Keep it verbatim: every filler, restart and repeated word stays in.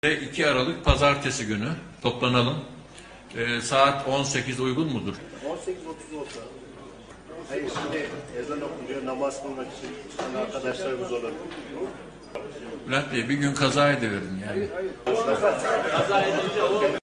iki Aralık Pazartesi günü toplanalım. Ee, saat on sekiz uygun mudur? on sekiz otuz olsa. Hayır, şimdi ezan okunuyor, namaz kılmak için çıkan arkadaşlarımız olabilir. Bülent Bey, bir gün kaza ediverin yani. Kaza edince o